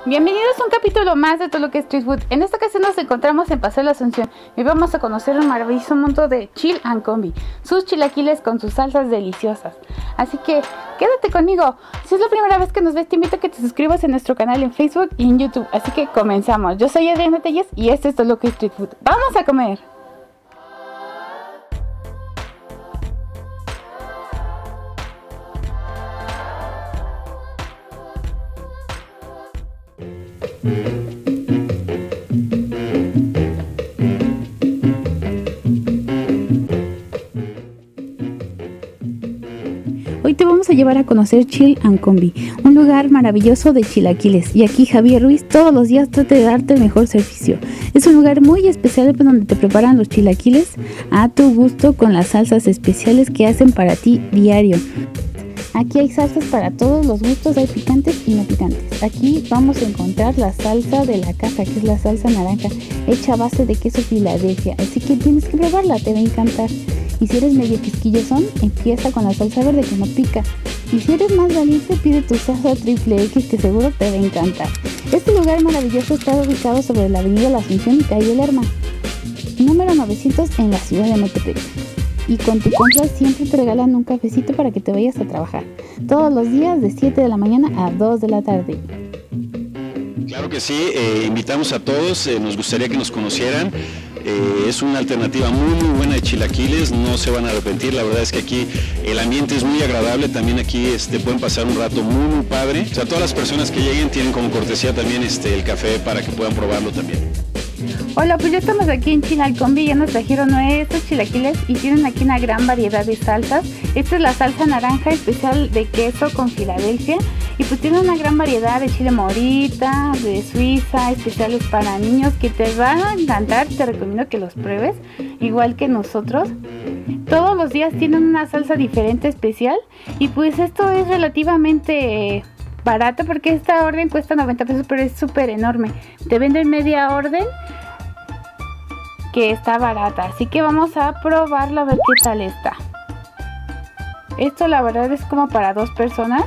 Bienvenidos a un capítulo más de Toluca Street Food. En esta ocasión nos encontramos en Paseo La Asunción y vamos a conocer un maravilloso mundo de Chill and Combi, sus chilaquiles con sus salsas deliciosas. Así que quédate conmigo. Si es la primera vez que nos ves, te invito a que te suscribas en nuestro canal en Facebook y en YouTube. Así que comenzamos. Yo soy Adriana Telles y este es Toluca Street Food. ¡Vamos a comer! Hoy te vamos a llevar a conocer Chill and Combi, un lugar maravilloso de chilaquiles, y aquí Javier Ruiz todos los días trata de darte el mejor servicio. Es un lugar muy especial donde te preparan los chilaquiles a tu gusto con las salsas especiales que hacen para ti diario. Aquí hay salsas para todos los gustos, hay picantes y no picantes. Aquí vamos a encontrar la salsa de la casa, que es la salsa naranja, hecha a base de queso Filadelfia, así que tienes que probarla, te va a encantar. Y si eres medio quisquillosón, empieza con la salsa verde que no pica. Y si eres más valiente, pide tu salsa triple X que seguro te va a encantar. Este lugar maravilloso está ubicado sobre la avenida La Asunción y calle Lerma, número 900 en la ciudad de Metepec. Y con tu compra siempre te regalan un cafecito para que te vayas a trabajar. Todos los días de 7 de la mañana a 2 de la tarde. Claro que sí, invitamos a todos, nos gustaría que nos conocieran. Es una alternativa muy buena de chilaquiles, no se van a arrepentir. La verdad es que aquí el ambiente es muy agradable, también aquí pueden pasar un rato muy padre. O sea, todas las personas que lleguen tienen como cortesía también el café para que puedan probarlo también. Hola, pues ya estamos aquí en Chill and Combi, ya nos trajeron estos chilaquiles y tienen aquí una gran variedad de salsas. Esta es la salsa naranja especial de queso con Filadelfia y pues tiene una gran variedad de chile morita, de Suiza, especiales para niños que te van a encantar. Te recomiendo que los pruebes, igual que nosotros. Todos los días tienen una salsa diferente especial y pues esto es relativamente barato porque esta orden cuesta 90 pesos, pero es súper enorme. Te venden media orden que está barata, así que vamos a probarlo a ver qué tal está. Esto la verdad es como para 2 personas,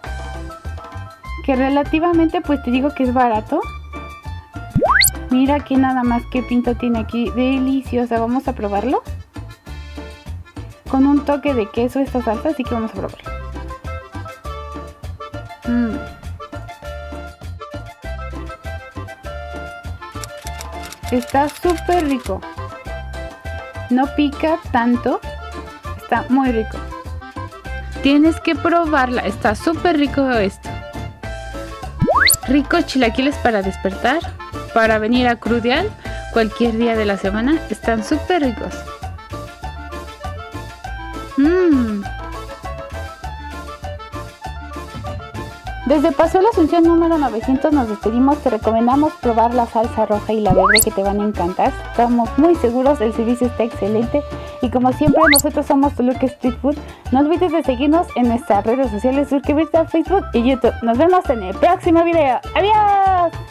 que relativamente pues te digo que es barato. Mira aquí nada más qué pinta tiene aquí, deliciosa. Vamos a probarlo con un toque de queso esta salsa, así que vamos a probarlo. Está súper rico, no pica tanto, está muy rico. Tienes que probarla, está súper rico esto. Ricos chilaquiles para despertar, para venir a crudear cualquier día de la semana, están súper ricos. Desde Paseo La Asunción número 900 nos despedimos. Te recomendamos probar la salsa roja y la verde que te van a encantar. Estamos muy seguros, el servicio está excelente. Y como siempre, nosotros somos Toluca Street Food. No olvides de seguirnos en nuestras redes sociales, suscribirte a Facebook y YouTube. Nos vemos en el próximo video. ¡Adiós!